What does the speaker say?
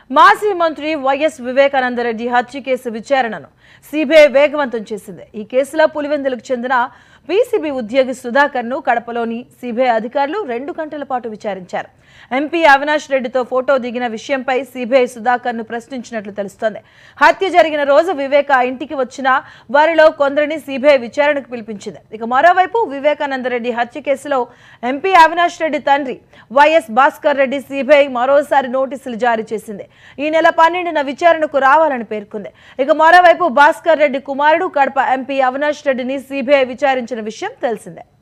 మాజీ మంత్రి వైఎస్ వివేకానందరెడ్డి హత్య కేసు విచారణను సిబిఐ వేగవంతం చేసింది. ఈ కేసులో పులివెందులకు చెందిన పీసీబీ ఉద్యోగి సుధాకర్ను కడపలోని సిబిఐ అధికారులు 2 గంటల పాటు విచారించారు. ఎంపీ అవినాష్ రెడ్డితో ఫోటో దిగిన విషయంపై సిబిఐ సుధాకర్ను ప్రశ్నించినట్లు తెలుస్తోంది. హత్య జరిగిన రోజు వివేక ఇంటికి వచ్చిన వారిలో కొందరిని సిబిఐ విచారణకు పిలిపించింది. ఇక మరోవైపు వివేకానందరెడ్డి హత్య కేసులో ఎంపీ అవినాష్ రెడ్డి తండ్రి వైఎస్ భాస్కర్ రెడ్డి సిబిఐ మరోసారి నోటీసులు జారీ చేసింది. ఈ నెల 12న విచారణకు రావాలని పేర్కొంది. ఇక మరోవైపు భాస్కర్ రెడ్డి కుమారుడు కడప ఎంపీ అవినాష్ రెడ్డిని సిబిఐ విచారించిన విషయం తెలిసిందే.